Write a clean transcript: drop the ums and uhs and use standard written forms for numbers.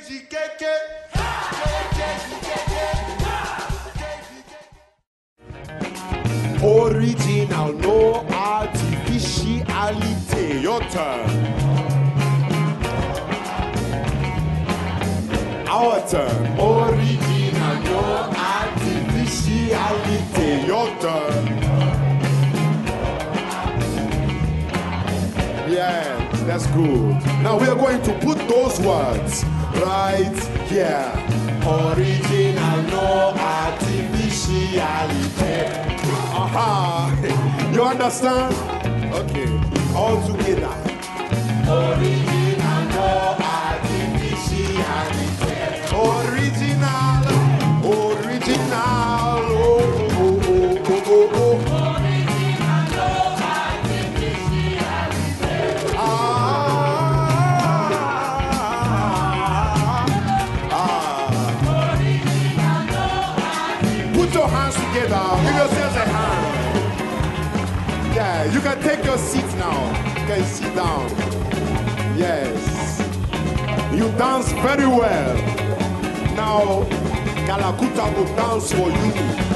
Original, no artificiality. Your turn. Our turn. Original, no artificiality. Your turn. Yes, that's good. Now we are going to put those words right here. Original, no artificiality. Aha! You understand? Okay. All together. Original, no artificiality. Original, original. Oh, oh, oh, oh, oh, oh. Original, no artificiality. Original, no artificiality. Put your hands together. Give yourselves a hand. Yeah, you can take your seat now. You can sit down. Yes. You dance very well. Now, Kalakuta will dance for you.